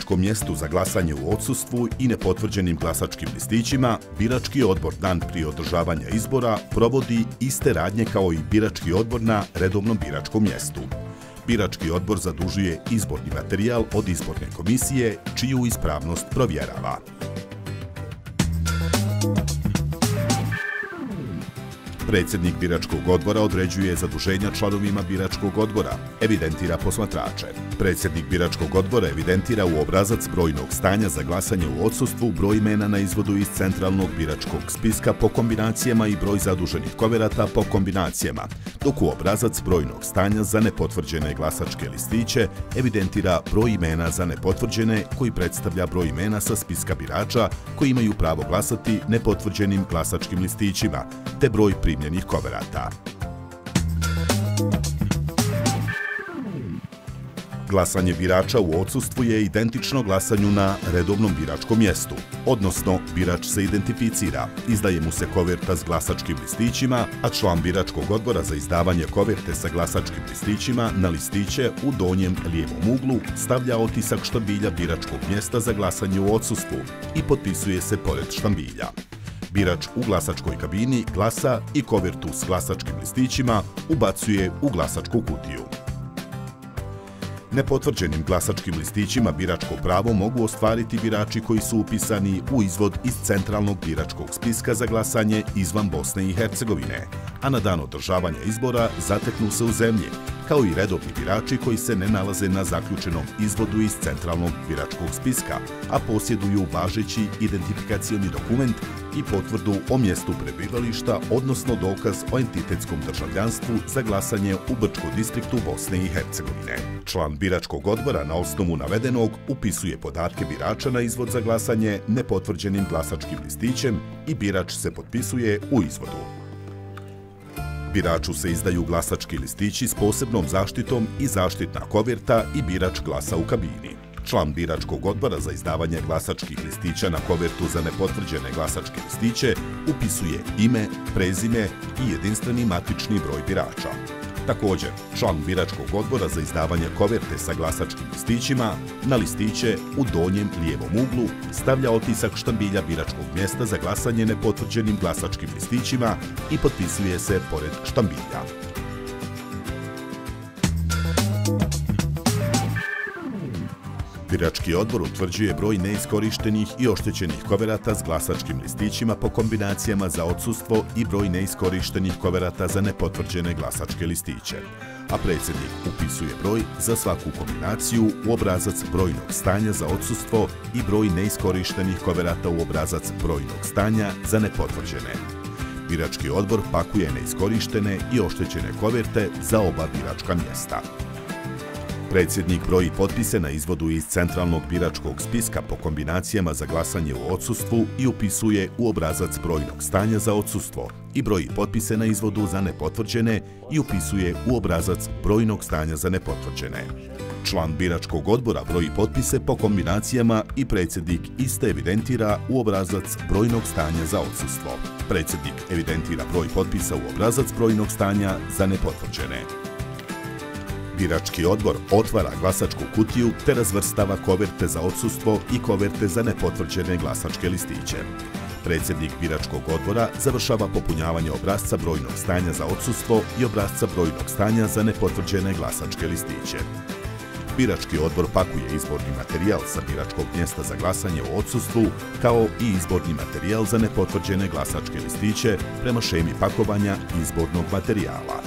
biračkom mjestu za glasanje u odsustvu i nepotvrđenim glasačkim listićima, birački odbor dan prije održavanja izbora provodi iste radnje kao i birački odbor na redovnom biračkom mjestu. Birački odbor zadužuje izborni materijal od izborne komisije, čiju ispravnost provjerava. Predsjednik biračkog odbora određuje zaduženja članovima biračkog odbora, evidentira posmatrače. Predsjednik biračkog odbora evidentira u obrazac brojnog stanja za glasanje u odsustvu broj imena na izvodu iz centralnog biračkog spiska po kombinacijama i broj zaduženih koverata po kombinacijama, dok u obrazac brojnog stanja za nepotvrđene glasačke listiće evidentira broj imena za nepotvrđene koji predstavlja broj imena sa spiska birača koji imaju pravo glasati nepotvrđenim glasačkim listićima, te broj primljenih koverata. Glasanje birača u odsustvu je identično glasanju na redovnom biračkom mjestu, odnosno birač se identificira, izdaje mu se koverta s glasačkim listićima, a član biračkog odbora za izdavanje koverte sa glasačkim listićima na listiće u donjem lijevom uglu stavlja otisak štambilja biračkog mjesta za glasanje u odsustvu i potpisuje se pored štambilja. Birač u glasačkoj kabini glasa i kovertu s glasačkim listićima ubacuje u glasačku kutiju. Nepotvrđenim glasačkim listićima biračko pravo mogu ostvariti birači koji su upisani u izvod iz centralnog biračkog spiska za glasanje izvan Bosne i Hercegovine, a na dan održavanja izbora zateknu se u zemlji, kao i redovni birači koji se ne nalaze na zaključenom izvodu iz centralnog biračkog spiska, a posjeduju važeći identifikacioni dokument i potvrdu o mjestu prebivališta, odnosno dokaz o entitetskom državljanstvu za glasanje u Brčkom distriktu Bosne i Hercegovine. Član biračkog odbora na osnovu navedenog upisuje podatke birača na izvod za glasanje nepotvrđenim glasačkim listićem i birač se potpisuje u izvodu. Biraču se izdaju glasački listići s posebnom zaštitom i zaštitna koverta i birač glasa u kabini. Član biračkog odbora za izdavanje glasačkih listića na kovertu za nepotvrđene glasačke listiće upisuje ime, prezime i jedinstveni matični broj birača. Također, član biračkog odbora za izdavanje koverte sa glasačkim listićima na listiće u donjem lijevom uglu stavlja otisak štambilja biračkog mjesta za glasanje nepotvrđenim glasačkim listićima i potpisuje se pored štambilja. Birački odbor utvrđuje broj neiskorištenih i oštećenih koverata s glasačkim listićima po kombinacijama za odsustvo i broj neiskorištenih koverata za nepotvrđene glasačke listiće, a predsjednik upisuje broj za svaku kombinaciju u obrazac brojnog stanja za odsustvo i broj neiskorištenih koverata u obrazac brojnog stanja za nepotvrđene. Birački odbor pakuje neiskorištene i oštećene koverte za oba biračka mjesta. Predsjednik broji potpise na izvodu iz centralnog biračkog spiska po kombinacijama za glasanje u odsustvu i upisuje u obrazac brojnog stanja za odsustvo i broji potpise na izvodu za nepotvrđene i upisuje u obrazac brojnog stanja za nepotvrđene. Član biračkog odbora broji potpise po kombinacijama i predsjednik iste evidentira u obrazac brojnog stanja za odsustvo. Predsjednik evidentira broj potpisa u obrazac brojnog stanja za nepotvrđene. Birački odbor otvara glasačku kutiju te razvrstava koverte za odsustvo i koverte za nepotvrđene glasačke listiće. Predsjednik biračkog odbora završava popunjavanje obrasca brojnog stanja za odsustvo i obrasca brojnog stanja za nepotvrđene glasačke listiće. Birački odbor pakuje izborni materijal sa biračkog mjesta za glasanje u odsustvu, kao i izborni materijal za nepotvrđene glasačke listiće prema šemi pakovanja izbornog materijala.